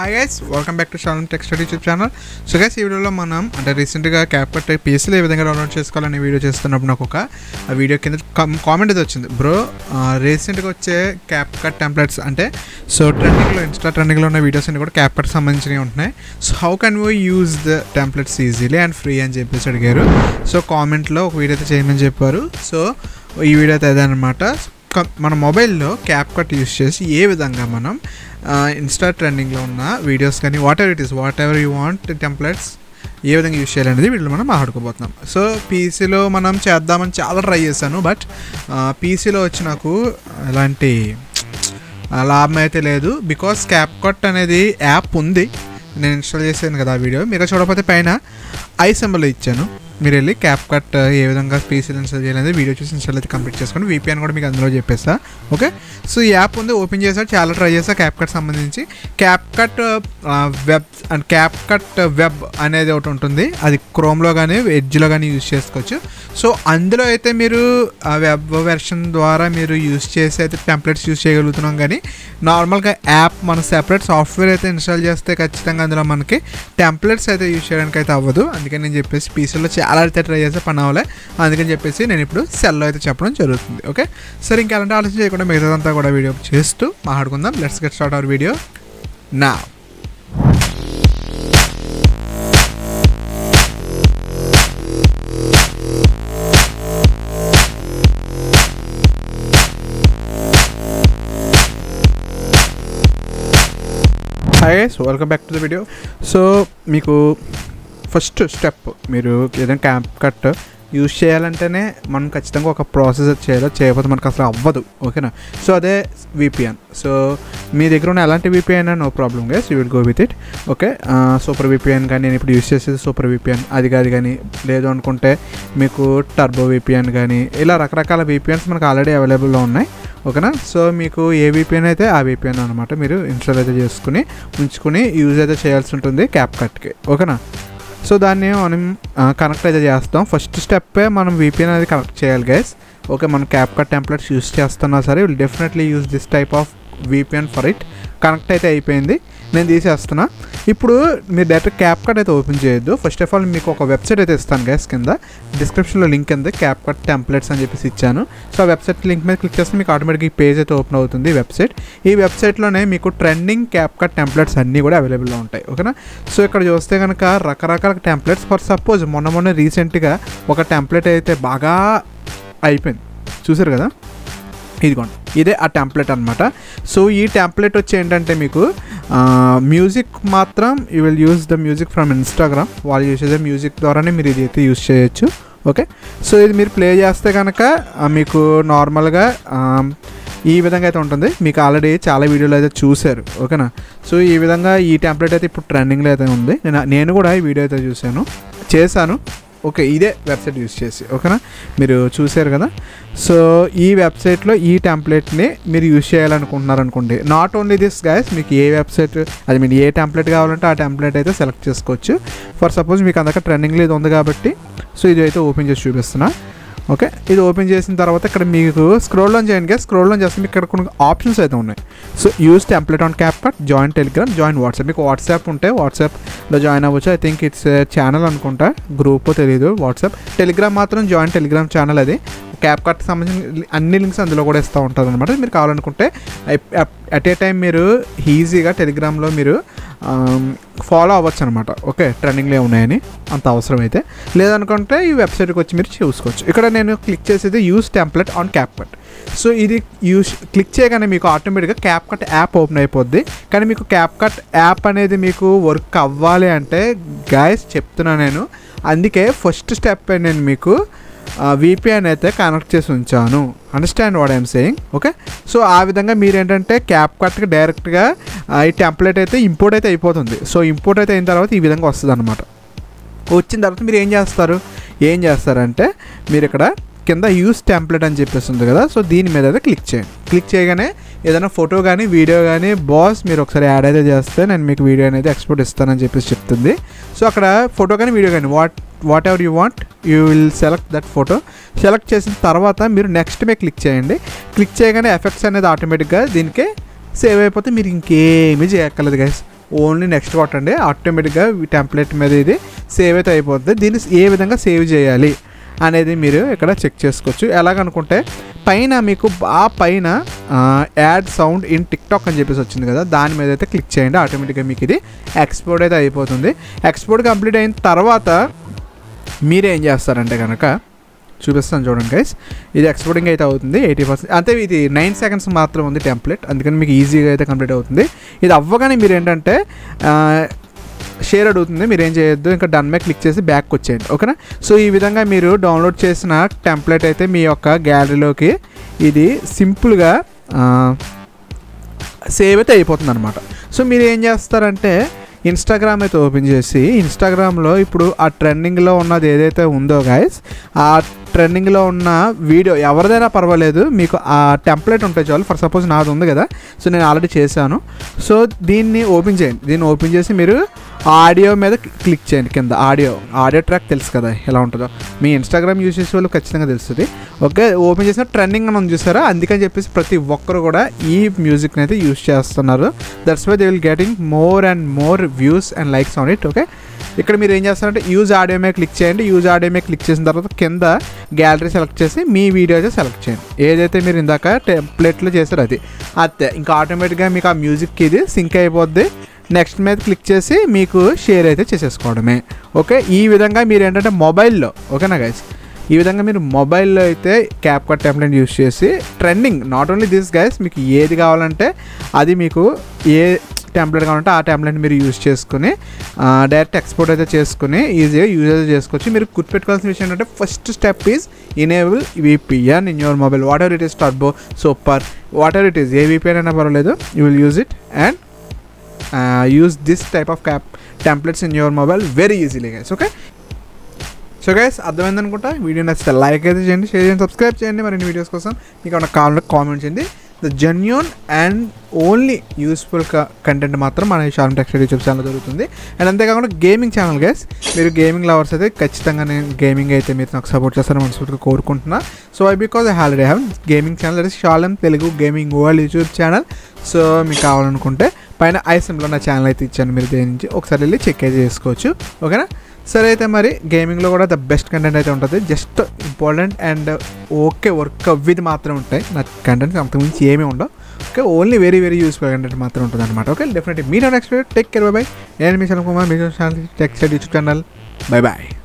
Hi guys, welcome back to Shalom Tech Study YouTube channel. So guys, ఈ వీడియోలో మనం అంటే రీసెంట్గా CapCut PCలో ఏ విధంగా డౌన్లోడ్ చేసుకోవాలని వీడియో చేస్తున్నప్పుడు నాకు ఒక వీడియో కింద కామెంట్ అయితే వచ్చింది. బ్రో రీసెంట్గా వచ్చే CapCut టెంప్లెట్స్ అంటే సో ఇన్స్టా ట్రెండింగ్లో ఉన్న వీడియోస్ అన్ని కూడా CapCut సంబంధించినవి ఉంటున్నాయి. So how can we use the templates easily and free అని చెప్పేసి అడిగారు. సో కామెంట్లో ఒక వీడియో అయితే చేయమని చెప్పారు. సో ఈ వీడియో అయితే అదే అనమాట. మన మొబైల్లో CapCut యూస్ చేసి ఏ విధంగా మనం ఇన్స్టా ట్రెండింగ్లో ఉన్న వీడియోస్ కానీ whatever you want templates ఏ విధంగా యూస్ చేయాలనేది వీటిలో మనం మాట్లాడుకోబోతున్నాం. సో పీసీలో మనం చేద్దామని చాలా ట్రై చేశాను, బట్ పీసీలో వచ్చి నాకు ఎలాంటి లాభం అయితే లేదు. బికాస్ CapCut అనేది యాప్ ఉంది, నేను ఇన్స్టాల్ చేశాను కదా ఆ వీడియో. మీరు చూడకపోతే పైన ఐ సింబల్ ఇచ్చాను, మీరు వెళ్ళి CapCut ఏ విధంగా పీసీలో ఇన్స్టాల్ చేయాలనేది వీడియో చూసి ఇన్స్టాల్ అయితే కంప్లీట్ చేసుకోండి. VPN కూడా మీకు అందులో చెప్పేస్తా. ఓకే, సో ఈ యాప్ ఉంది, ఓపెన్ చేసా, చాలా ట్రై చేసా CapCut సంబంధించి. CapCut web and CapCut web అనేది ఒకటి ఉంటుంది, అది క్రోమ్లో కానీ ఎడ్జ్లో కానీ యూజ్ చేసుకోవచ్చు. సో అందులో అయితే మీరు ఆ వెబ్ వెర్షన్ ద్వారా మీరు యూజ్ చేసి అయితే టెంప్లెట్స్ యూజ్ చేయగలుగుతున్నాం. కానీ నార్మల్గా యాప్ మన సెపరేట్ సాఫ్ట్వేర్ అయితే ఇన్స్టాల్ చేస్తే ఖచ్చితంగా అందులో మనకి టెంప్లెట్స్ అయితే యూజ్ చేయడానికి అయితే అవ్వదు. అందుకని నేను చెప్పేసి పీసీలో చాలా అయితే ట్రై చేస్తే పని అవ్వలే, అందుకని చెప్పేసి నేను ఇప్పుడు సెల్లో అయితే చెప్పడం జరుగుతుంది. ఓకే, సరే ఇంకెలాంటి ఆలోచన చేయకుండా మిగతాదంతా కూడా వీడియో చేస్తూ మాట్లాడుకుందాం. Let's get start our video now. Hi guys, welcome back to the video. So మీకు ఫస్ట్ స్టెప్, మీరు ఏదైనా CapCut యూజ్ చేయాలంటేనే మనం ఖచ్చితంగా ఒక ప్రాసెస్ చేయాలి, చేయకపోతే మనకు అసలు అవ్వదు. ఓకేనా, సో అదే VPN. సో మీ దగ్గర ఉన్న ఎలాంటి VPN no problem guys, you will go with it. Okay, super VPN కానీ, నేను ఇప్పుడు యూజ్ చేసేది సూపర్ VPN, అది కానీ లేదు అనుకుంటే మీకు టర్బో VPN కానీ, ఇలా రకరకాల VPNs మనకు ఆల్రెడీ అవైలబుల్లో ఉన్నాయి. ఓకేనా, సో మీకు ఏ VPN అయితే ఆ VPN అనమాట మీరు ఇన్స్టాల్ అయితే చేసుకుని ఉంచుకుని యూజ్ అయితే చేయాల్సి ఉంటుంది CapCutకి. ఓకేనా, సో దాన్ని మనం కనెక్ట్ అయితే చేస్తాం. ఫస్ట్ స్టెప్పే మనం VPN అనేది కనెక్ట్ చేయాలి గైస్. ఓకే, మనం CapCut టెంప్లెట్స్ యూజ్ చేస్తున్నా సరే will definitely use this type of VPN for it. Connect అయితే అయిపోయింది, నేను తీసేస్తున్నా. ఇప్పుడు మీరు డైరెక్ట్ CapCut అయితే ఓపెన్ చేయొద్దు. ఫస్ట్ ఆఫ్ ఆల్ మీకు ఒక వెబ్సైట్ అయితే ఇస్తాను గైస్, కింద డిస్క్రిప్షన్లో లింక్ ఉంది, CapCut టెంప్లెట్స్ అని చెప్పేసి ఇచ్చాను. సో ఆ వెబ్సైట్ లింక్ మీద క్లిక్ చేస్తే మీకు ఆటోమేటిక్గా ఈ పేజ్ అయితే ఓపెన్ అవుతుంది వెబ్సైట్. ఈ వెబ్సైట్లోనే మీకు ట్రెండింగ్ CapCut టెంప్లెట్స్ అన్నీ కూడా అవైలబుల్లో ఉంటాయి. ఓకేనా, సో ఇక్కడ చూస్తే కనుక రకరకాల టెంప్లెట్స్, ఫర్ సపోజ్ మొన్న రీసెంట్గా ఒక టెంప్లెట్ అయితే బాగా అయిపోయింది, చూసారు కదా, ఇదిగోండి, ఇదే ఆ టెంప్లెట్ అనమాట. సో ఈ టెంప్లెట్ వచ్చి ఏంటంటే మీకు మ్యూజిక్ మాత్రం you will use the music from Instagram, వాళ్ళు యూజ్ చేసే మ్యూజిక్ ద్వారానే మీరు ఇది అయితే యూజ్ చేయొచ్చు. ఓకే, సో ఇది మీరు ప్లే చేస్తే కనుక మీకు నార్మల్గా ఈ విధంగా అయితే ఉంటుంది. మీకు ఆల్రెడీ చాలా వీడియోలు అయితే చూశారు. ఓకేనా, సో ఈ విధంగా ఈ టెంప్లెట్ అయితే ఇప్పుడు ట్రెండింగ్లో అయితే ఉంది. నేను కూడా ఈ వీడియో అయితే చేశాను. ఓకే, ఇదే వెబ్సైట్ యూజ్ చేసి. ఓకేనా, మీరు చూసారు కదా. సో ఈ వెబ్సైట్లో ఈ టెంప్లెట్ని మీరు యూజ్ చేయాలనుకుంటున్నారనుకోండి, నాట్ ఓన్లీ దిస్ గైస్, మీకు ఏ వెబ్సైట్ అది మీరు ఏ టెంప్లెట్ కావాలంటే ఆ టెంప్లెట్ అయితే సెలెక్ట్ చేసుకోవచ్చు. ఫర్ సపోజ్ మీకు అందరికీ ట్రెండింగ్లో ఇది ఉంది కాబట్టి, సో ఇది అయితే ఓపెన్ చేసి చూపిస్తున్నా. ఓకే, ఇది ఓపెన్ చేసిన తర్వాత ఇక్కడ మీకు స్క్రోల్ డౌన్ చేయండి గైస్. స్క్రోల్ డౌన్ చేస్తే మీకు ఇక్కడ కొన్ని ఆప్షన్స్ అయితే ఉన్నాయి. So use template on CapCut, join Telegram, join WhatsApp. మీకు వాట్సాప్ ఉంటే వాట్సాప్లో జాయిన్ అవ్వచ్చు. ఐ థింక్ ఇట్స్ ఛానల్ అనుకుంటా, గ్రూప్ తెలియదు. వాట్సాప్, టెలిగ్రామ్ మాత్రం జాయిన్ టెలిగ్రామ్ ఛానల్. అది CapCut సంబంధించిన అన్ని లింక్స్ అందులో కూడా ఇస్తూ ఉంటారు అనమాట. మీరు కావాలనుకుంటే అట్ ఏ టైం మీరు ఈజీగా టెలిగ్రామ్లో మీరు ఫాలో అవ్వచ్చు అనమాట. ఓకే, ట్రెండింగ్లో ఉన్నాయని అంత అవసరం అయితే లేదనుకుంటే ఈ వెబ్సైట్కి వచ్చి మీరు చూసుకోవచ్చు. ఇక్కడ నేను క్లిక్ చేసేది use template on CapCut. So ఇది క్లిక్ చేయగానే మీకు ఆటోమేటిక్గా CapCut యాప్ ఓపెన్ అయిపోద్ది. కానీ మీకు CapCut యాప్ అనేది మీకు వర్క్ అవ్వాలి అంటే గైస్ చెప్తున్నా నేను, అందుకే ఫస్ట్ స్టెప్ నేను మీకు VPN అయితే కనెక్ట్ చేసి ఉంచాను. Understand what I'm saying? Okay, so ఆ విధంగా మీరు ఏంటంటే CapCutకి డైరెక్ట్గా ఈ టెంప్లెట్ అయితే ఇంపోర్ట్ అయితే అయిపోతుంది. సో ఇంపోర్ట్ అయితే అయిన తర్వాత ఈ విధంగా వస్తుంది అనమాట. వచ్చిన తర్వాత మీరు ఏం చేస్తారంటే మీరు ఇక్కడ కింద యూస్ టెంప్లెట్ అని చెప్పేసి ఉంది కదా, సో దీని మీద అయితే క్లిక్ చేయండి. క్లిక్ చేయగానే ఏదైనా ఫోటో కానీ వీడియో కానీ బాస్ మీరు ఒకసారి యాడ్ అయితే చేస్తే నేను మీకు వీడియో అనేది ఎక్స్పోర్ట్ ఇస్తానని చెప్పేసి చెప్తుంది. సో అక్కడ ఫోటో కానీ వీడియో కానీ whatever you want you will select that photo. Select చేసిన తర్వాత మీరు నెక్స్ట్ మీద క్లిక్ చేయండి. క్లిక్ చేయగానే ఎఫెక్ట్స్ అనేది ఆటోమేటిక్గా దీనికే సేవ్ అయిపోతే మీరు ఇంకేమీ చేయక్కర్లేదు గైస్. ఓన్లీ నెక్స్ట్ కొట్టండి, ఆటోమేటిక్గా టెంప్లెట్ మీద ఇది సేవ్ అయితే అయిపోతుంది. దీన్ని ఏ విధంగా సేవ్ చేయాలి అనేది మీరు ఇక్కడ చెక్ చేసుకోవచ్చు. ఎలాగనుకుంటే పైన మీకు పైన యాడ్ సౌండ్ ఇన్ టిక్టాక్ అని చెప్పేసి వచ్చింది కదా, దాని మీద అయితే క్లిక్ చేయండి. ఆటోమేటిక్గా మీకు ఇది ఎక్స్పోర్ట్ అయితే అయిపోతుంది. ఎక్స్పోర్ట్ కంప్లీట్ అయిన తర్వాత మీరేం చేస్తారంటే కనుక చూపిస్తాను చూడండి గైస్. ఇది ఎక్స్పోర్టింగ్ అయితే అవుతుంది 80%. అంటే ఇది 9 seconds మాత్రం ఉంది టెంప్లెట్, అందుకని మీకు ఈజీగా అయితే కంప్లీట్ అవుతుంది. ఇది అవ్వగానే మీరు ఏంటంటే షేర్ అడుగుతుంది, మీరు ఏం చేయొద్దు, ఇంకా డన్ మీద క్లిక్ చేసి బ్యాక్ వచ్చేయండి. ఓకేనా. సో ఈ విధంగా మీరు డౌన్లోడ్ చేసిన టెంప్లెట్ అయితే మీ యొక్క గ్యాలరీలోకి ఇది సింపుల్గా సేవ్ అయితే అయిపోతుంది అనమాట. సో మీరు ఏం చేస్తారంటే ఇన్స్టాగ్రామ్ అయితే ఓపెన్ చేసి, ఇన్స్టాగ్రామ్లో ఇప్పుడు ఆ ట్రెండింగ్లో ఉన్నది ఏదైతే ఉందో గైస్, ఆ ట్రెండింగ్లో ఉన్న వీడియో ఎవరిదైనా పర్వాలేదు, మీకు ఆ టెంప్లెట్ ఉంటే చాలు. ఫర్ సపోజ్ నాది ఉంది కదా, సో నేను ఆల్రెడీ చేశాను. సో దీన్ని ఓపెన్ చేయండి. దీన్ని ఓపెన్ చేసి మీరు ఆడియో మీద క్లిక్ చేయండి. కింద ఆడియో ట్రాక్ తెలుసు కదా ఎలా ఉంటుందో, మీ ఇన్స్టాగ్రామ్ యూజ్ చేసే వాళ్ళు ఖచ్చితంగా తెలుస్తుంది. ఓకే, ఓపెన్ చేసిన ట్రెండింగ్ అని చూసారా, అందుకని చెప్పేసి ప్రతి ఒక్కరు కూడా ఈ మ్యూజిక్ని అయితే యూజ్ చేస్తున్నారు. That's why they will getting more and more views and likes on it. Okay, ఇక్కడ మీరు ఏం చేస్తారంటే యూజ్ ఆడియో మీద క్లిక్ చేయండి. యూజ్ ఆడియో మీద క్లిక్ చేసిన తర్వాత కింద గ్యాలరీ సెలెక్ట్ చేసి మీ వీడియో అయితే సెలెక్ట్ చేయండి. ఏదైతే మీరు ఇందాక టెంప్లెట్లో చేశారో అది అంతే, ఇంకా ఆటోమేటిక్గా మీకు ఆ మ్యూజిక్కి ఇది సింక్ అయిపోద్ది. నెక్స్ట్ మీద క్లిక్ చేసి మీకు షేర్ అయితే చేసేసుకోవడమే. ఓకే, ఈ విధంగా మీరు ఏంటంటే మొబైల్లో, ఓకేనా గైస్, ఈ విధంగా మీరు మొబైల్లో అయితే క్యాప్కట్ టెంప్లెట్ యూజ్ చేసి trending, not only this guys, మీకు ఏది కావాలంటే అది, మీకు ఏ టెంప్లెట్ కావాలంటే ఆ టెంప్లెట్ మీరు యూజ్ చేసుకుని డైరెక్ట్ ఎక్స్పోర్ట్ అయితే చేసుకుని ఈజీగా యూజ్ అయితే చేసుకోవచ్చు. మీరు గుర్తుపెట్టుకోవాల్సిన విషయం ఏంటంటే first step is enable VPN in your mobile. Whatever it is, turbo, super, whatever it is, ఏ VPN అయినా పర్వాలేదు, you will use it and use this type of templates in your mobile very easily guys. Okay, so guys అర్థమైంది అనుకుంటా. Video నచ్చితే like అయితే చేయండి, share చేయండి, subscribe చేయండి. మరిన్ని వీడియోస్ కోసం మీకు ఏమైనా కావాలంటే కామెంట్ చేయండి. The genuine and only useful content మాత్రం మన Sharm tech study YouTube channel దొరుకుతుంది. అండ్ అంతేకాకుండా గేమింగ్ ఛానల్ గైస్, మీరు గేమింగ్ లవర్స్ అయితే ఖచ్చితంగా నేను గేమింగ్ అయితే మీరు నాకు సపోర్ట్ చేస్తారని మనస్ఫూర్తిగా కోరుకుంటున్నా. So because I already have gaming channel, that is Sharm Telugu gaming world YouTube channel. So మీకు కావాలనుకుంటే పైన ఐసెంలో నా ఛానల్ అయితే ఇచ్చాను, మీరు దేని నుంచి ఒకసారి వెళ్ళి చెక్ అయితే చేసుకోవచ్చు. ఓకేనా. సరే అయితే మరి గేమింగ్లో కూడా ద బెస్ట్ కంటెంట్ అయితే ఉంటుంది. Just important and okay work అవ్విది మాత్రం ఉంటాయి నా కంటెంట్స్, అంతకుమించి ఏమీ ఉండవు. Okay, only very very useful content మాత్రం ఉంటుంది అనమాట. ఓకే, డెఫినెట్లీ మీరు next take care, bye bye. నేను మీ చలం కుమార్, మీ channel tech study YouTube channel. Bye bye.